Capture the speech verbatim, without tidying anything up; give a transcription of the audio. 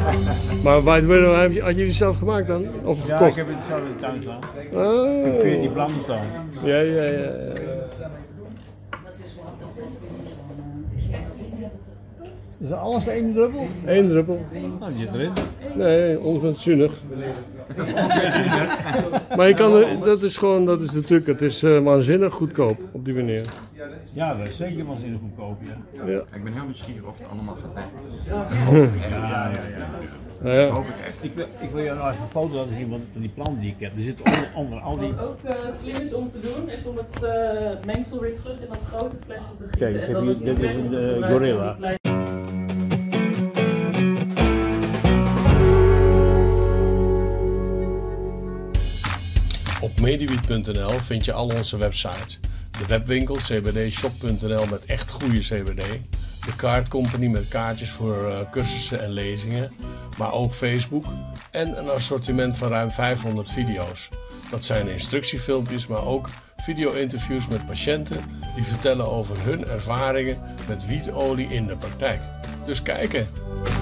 Maar waar, waar, had je had je die zelf gemaakt dan? Of Ja, gekocht? ik heb het zelf in de tuin staan. Oh. Ik heb veertien planten staan. Ja, ja, ja. ja. Is alles één druppel? Eén druppel. Nou, die zit erin. Nee, onzunig. Maar je kan er, dat is gewoon, dat is de truc. Het is uh, waanzinnig goedkoop op die manier. Ja, dat is zeker waanzinnig goedkoop, ja. Ja. Ik ben heel nieuwsgierig of het allemaal gaat werken. Ja, ja, ja. Nou ja. Hoop ik echt. Ik wil, ik wil je nou even een foto laten zien van, van die planten die ik heb. Er zit onder, onder al die... Wat ook uh, slim is om te doen, is om het uh, mengsel weer terug in dat grote flesje te gieten. Kijk, ik heb en hier, dan dit is een uh, gorilla. Op Mediwiet punt n l vind je al onze websites. De webwinkel c b d shop punt n l met echt goede C B D. De Kaart Company met kaartjes voor uh, cursussen en lezingen. Maar ook Facebook. En een assortiment van ruim vijfhonderd video's. Dat zijn instructiefilmpjes, maar ook video-interviews met patiënten die vertellen over hun ervaringen met wietolie in de praktijk. Dus kijken!